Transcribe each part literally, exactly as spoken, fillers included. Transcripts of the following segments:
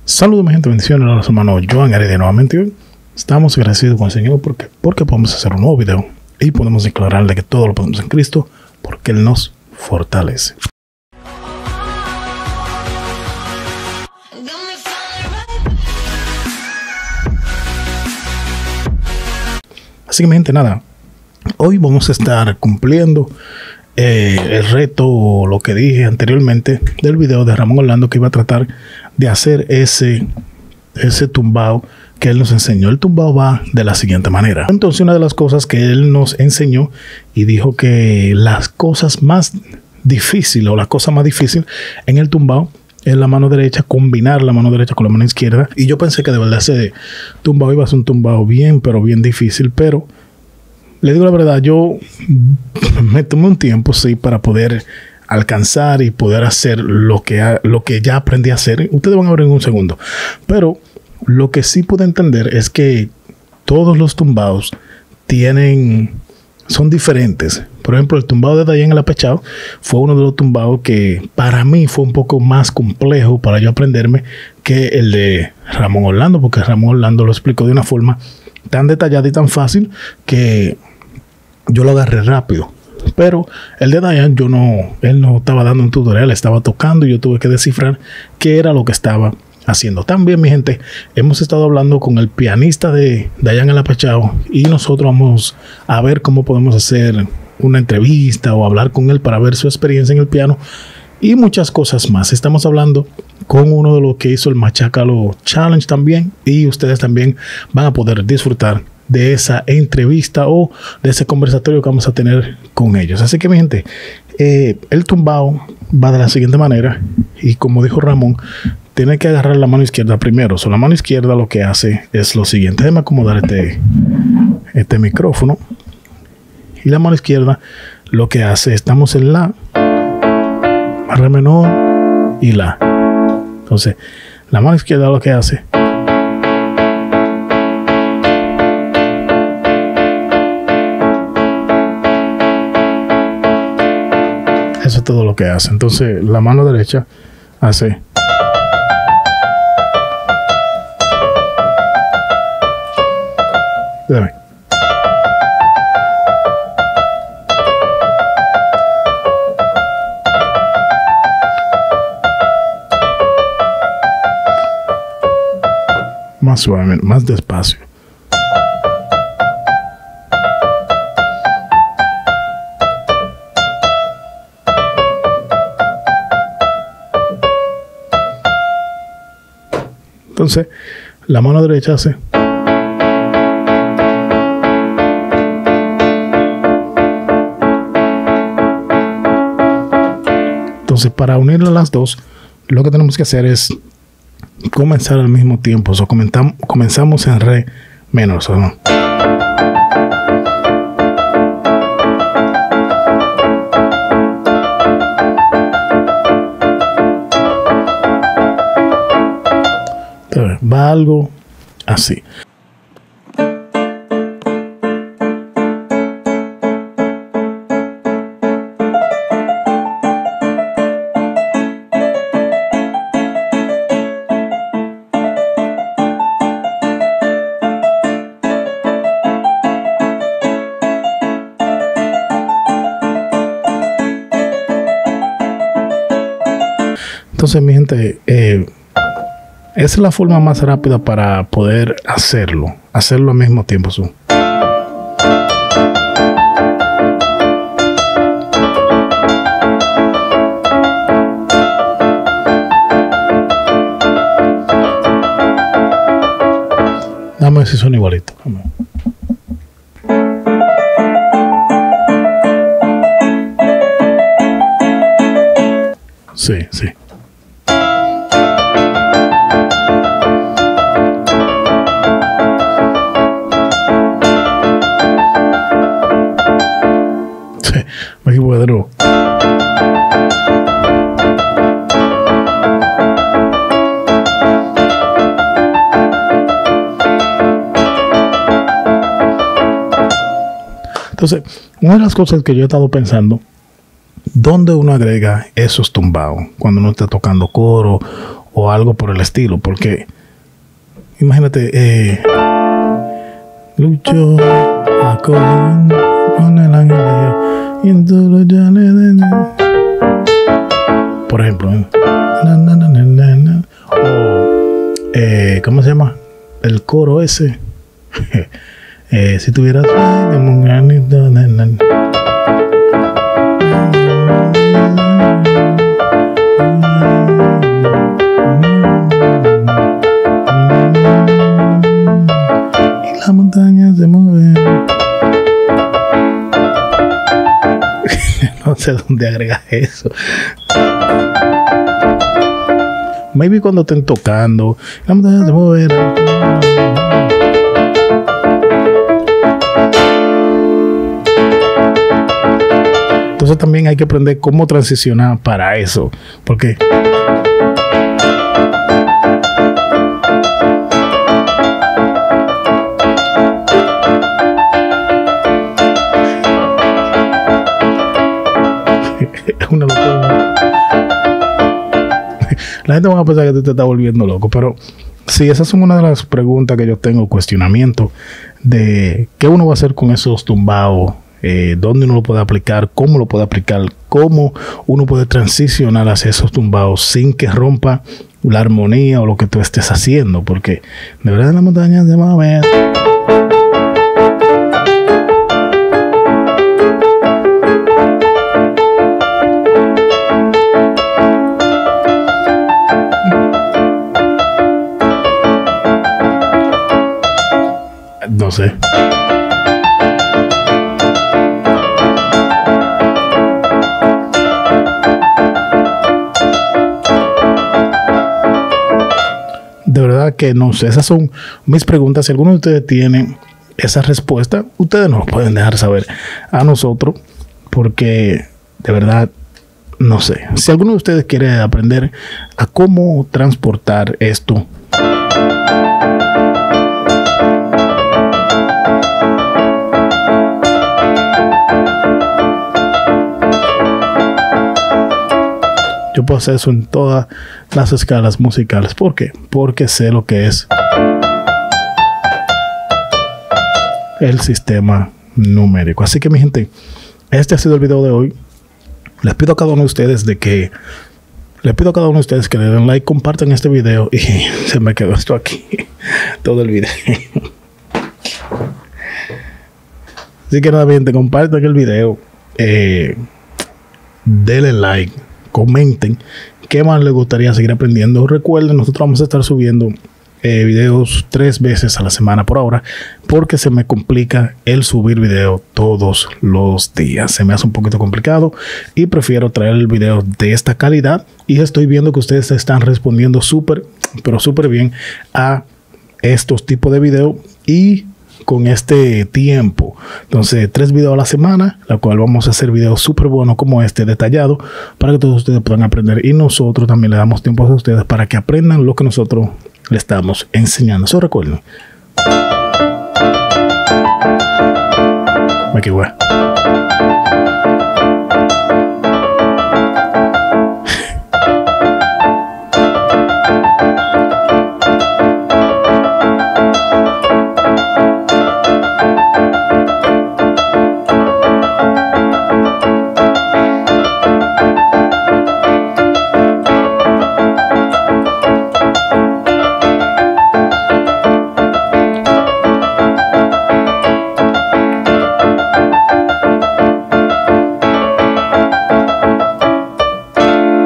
Saludos, mi gente, bendiciones a los hermanos Joan Heredia nuevamente. Hoy estamos agradecidos con el Señor porque, porque podemos hacer un nuevo video y podemos declarar de que todo lo podemos en Cristo porque Él nos fortalece. Así que, mi gente, nada, hoy vamos a estar cumpliendo eh, el reto o lo que dije anteriormente del video de Ramón Orlando, que iba a tratar de hacer ese, ese tumbao que él nos enseñó. El tumbao va de la siguiente manera. Entonces, una de las cosas que él nos enseñó y dijo que las cosas más difíciles o la cosa más difícil en el tumbao es la mano derecha, combinar la mano derecha con la mano izquierda. Y yo pensé que de verdad ese tumbao iba a ser un tumbao bien, pero bien difícil. Pero le digo la verdad, yo me tomé un tiempo, sí, para poder alcanzar y poder hacer lo que, ha, lo que ya aprendí a hacer. Ustedes van a ver en un segundo. Pero lo que sí pude entender es que todos los tumbados tienen, son diferentes. Por ejemplo, el tumbao de Dayan el Apechao fue uno de los tumbados que para mí fue un poco más complejo para yo aprenderme que el de Ramón Orlando, porque Ramón Orlando lo explicó de una forma tan detallada y tan fácil que yo lo agarré rápido. Pero el de Dayan, yo no, él no estaba dando un tutorial, estaba tocando y yo tuve que descifrar qué era lo que estaba haciendo. También, mi gente, hemos estado hablando con el pianista de Dayan el Apechao y nosotros vamos a ver cómo podemos hacer una entrevista o hablar con él para ver su experiencia en el piano y muchas cosas más. Estamos hablando con uno de los que hizo el Machácalo Challenge también, y ustedes también van a poder disfrutar de esa entrevista o de ese conversatorio que vamos a tener con ellos. Así que, mi gente, eh, el tumbao va de la siguiente manera, y como dijo Ramón, tiene que agarrar la mano izquierda primero. So, la mano izquierda lo que hace es lo siguiente. Déjame acomodar este, este micrófono. Y la mano izquierda lo que hace, estamos en la, re menor y la. Entonces, la mano izquierda lo que hace eso es todo lo que hace. Entonces, la mano derecha hace Dame. Más suavemente, más despacio. Entonces, la mano derecha hace Entonces, para unir las dos, lo que tenemos que hacer es comenzar al mismo tiempo. O sea, comenzamos en re menor, ¿o no? Entonces, va algo así. Entonces, mi gente, eh, esa es la forma más rápida para poder hacerlo, hacerlo al mismo tiempo. Su. Dame ver si son igualitos. Vamos. Sí, sí. Me equivoqué de nuevo. Entonces, una de las cosas que yo he estado pensando, ¿dónde uno agrega esos tumbados? Cuando uno está tocando coro o algo por el estilo, porque imagínate, eh, lucho a con, con el ángel de Dios y en todo ya le den. Por ejemplo, ¿eh? na, na, na, na, na, na. O eh, ¿cómo se llama? El coro ese. eh, si tuvieras como un granito de na, na. Y la montaña se mueve. No sé dónde agregas eso. Maybe cuando estén tocando, la montaña se mueve. Entonces también hay que aprender cómo transicionar para eso, porque es una locura. La gente va a pensar que tú te estás volviendo loco, pero sí, esas son una de las preguntas que yo tengo, cuestionamiento de qué uno va a hacer con esos tumbados. Eh, dónde uno lo puede aplicar, cómo lo puede aplicar, cómo uno puede transicionar hacia esos tumbados sin que rompa la armonía o lo que tú estés haciendo, porque de verdad en la montaña se va a ver. No sé. De verdad que no sé, esas son mis preguntas. Si alguno de ustedes tiene esa respuesta, ustedes nos lo pueden dejar saber a nosotros, porque de verdad no sé. Si alguno de ustedes quiere aprender a cómo transportar esto, yo puedo hacer eso en todas las escalas musicales. ¿Por qué? Porque sé lo que es el sistema numérico. Así que mi gente, este ha sido el video de hoy. Les pido a cada uno de ustedes de que les pido a cada uno de ustedes que le den like, compartan este video. Y se me quedó esto aquí todo el video. Así que nada, mi gente, compartan el video, eh, denle like, comenten qué más les gustaría seguir aprendiendo. Recuerden, nosotros vamos a estar subiendo eh, videos tres veces a la semana por ahora, porque se me complica el subir video todos los días. Se me hace un poquito complicado y prefiero traer el video de esta calidad, y estoy viendo que ustedes están respondiendo súper, pero súper bien a estos tipos de videos y con este tiempo. Entonces, tres videos a la semana, la cual vamos a hacer videos súper buenos como este, detallado, para que todos ustedes puedan aprender, y nosotros también le damos tiempo a ustedes para que aprendan lo que nosotros les estamos enseñando. Eso recuerden. Aquí voy.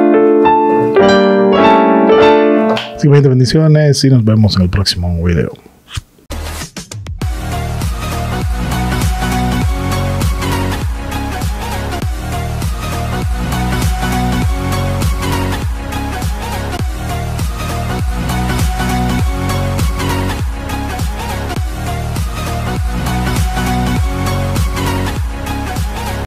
Bendiciones y nos vemos en el próximo video.